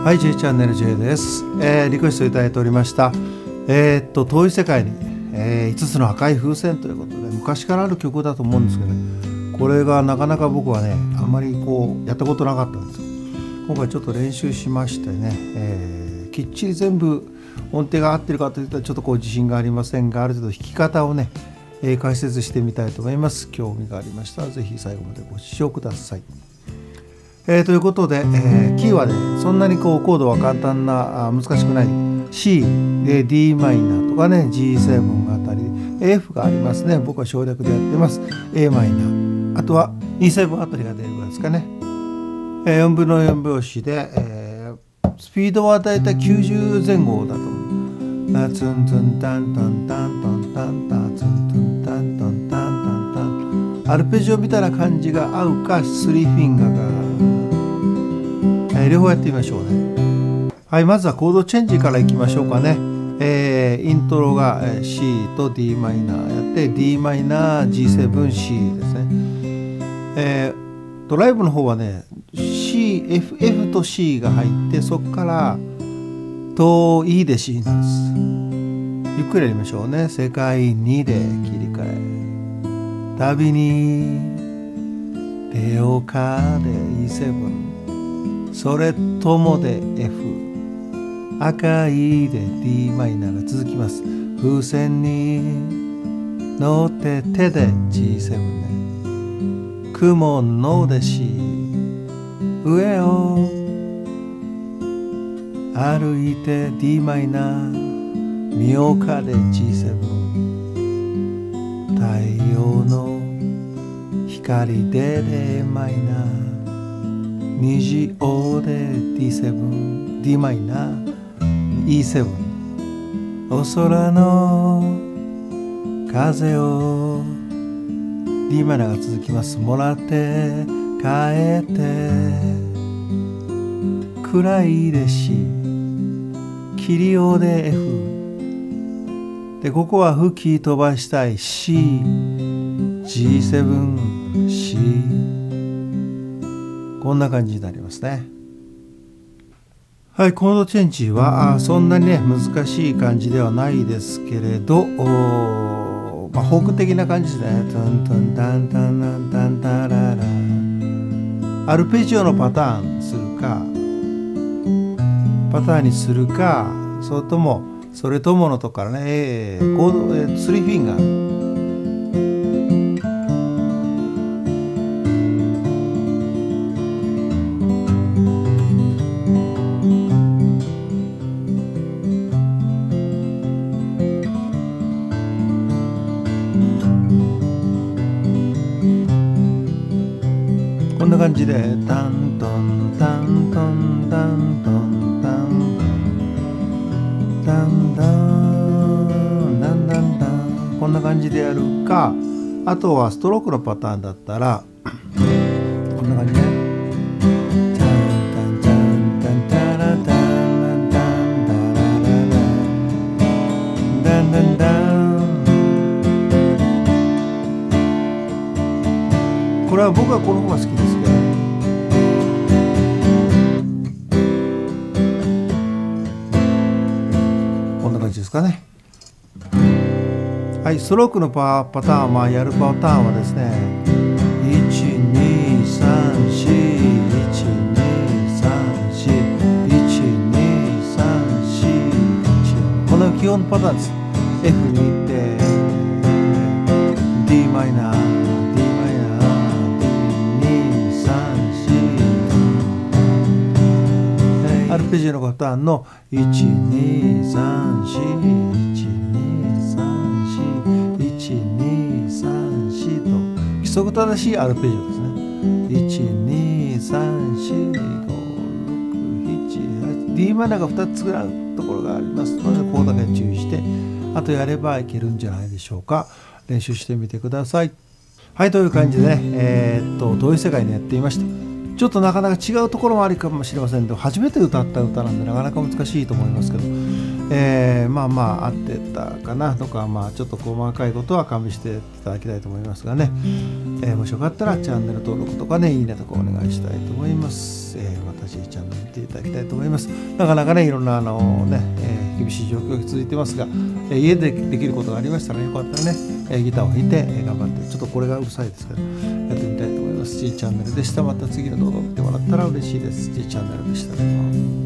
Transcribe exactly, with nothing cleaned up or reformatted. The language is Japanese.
はい、J チャンネル J です。えー、リクエストいただいておりました。えー、っと遠い世界に、えー、いつつの赤い風船ということで、昔からある曲だと思うんですけどね、これがなかなか僕はね、あんまりこうやったことなかったんですよ。今回ちょっと練習しましてね、えー、きっちり全部音程が合ってるかといったらちょっとこう自信がありませんが、ある程度弾き方をね、えー、解説してみたいと思います。興味がありましたらぜひ最後までご視聴ください。えー、ということで、えー、キーはねそんなにこうコードは簡単なあ難しくない C で ディー マイナーとかね ジーセブン あたり F がありますね。僕は省略でやってます。 A マイナー、あとは イーセブン あたりが出るぐらいですかね。えー、よんぶんのよん拍子で、えー、スピードはだいたいきゅうじゅうぜん後だと思う。ツンツンタンタンタンタンタンタンツンツンタンタンタンタンタン、アルペジオみたいな感じが合うかスリーフィンガーが、えー、両方やってみましょうね。はい、まずはコードチェンジからいきましょうかね。えー、イントロが C と ディー マイナーやって ディー マイナー ジーセブン C ですね。えー、ドライブの方はね C、F、F と C が入って、そこからと E で C なんです。ゆっくりやりましょうね。世界にで切り替え、旅に出ようかで イーセブン、それともで F、 赤いで ディー マイナーが続きます。風船に乗って手で ジーセブン ね、雲ので C、 上を歩いて ディー マイナー、見ようかで ジーセブン、太陽の光で レー マイナー、虹をで ディーセブン、 ディー マイナー イーセブン、 お空の風を ディー マイナーが続きます。もらって帰って暗いで C、 霧をで F で、ここは吹き飛ばしたい C、 ジーセブン C、 こんな感じになりますね。はい、コードチェンジはそんなにね難しい感じではないですけれど、まあ、フォーク的な感じですね。トントンタンタンタンタララ、アルペジオのパターンするかパターンにするか、それともそれとものとこからね、えー、コード、えー、スリーフィンガー、こんな感じでタントンタントンタントンタントンタンタンタンタンタン、こんな感じでやるか、あとはストロークのパターンだったらこんな感じね。タンタンタンタンタラタンタンタンタラララダンダンダン、これは僕はこの方が好きですけど、こんな感じですかね。はい、ストロークのパターンはやるパターンはですね、いちにさんしいちにさんしいちにさんしいち、この基本パターンです。 F に行って ディー マイナー ディー マイナー ディーにさんしい、アルペジオのパターンのいちにさんしいいちにさんしいいちにさんしと規則正しいアルペジオですね。いちにさんしごろくななはち、 ディー マイナーがふたつぐらいのところがありますので、ここだけ注意してあとやればいけるんじゃないでしょうか。練習してみてください。はい、という感じでね、えー、っと遠い世界にやってみました。ちょっとなかなか違うところもあるかもしれませんけど、初めて歌った歌なんでなかなか難しいと思いますけど、 えー、まあまあ合ってたかなとか、まあちょっと細かいことは勘弁していただきたいと思いますがね、えー、もしよかったらチャンネル登録とかね、いいねとかお願いしたいと思います。えー、私チャンネル見ていただきたいと思います。なかなかね、いろんなあのね、えー、厳しい状況が続いてますが、えー、家でできることがありましたら、ね、よかったらね、えー、ギターを弾いて、えー、頑張って、ちょっとこれがうるさいですけど、やってみたいと思います。G チャンネルでした。また次の動画を見てもらったら嬉しいです。G チャンネルでした。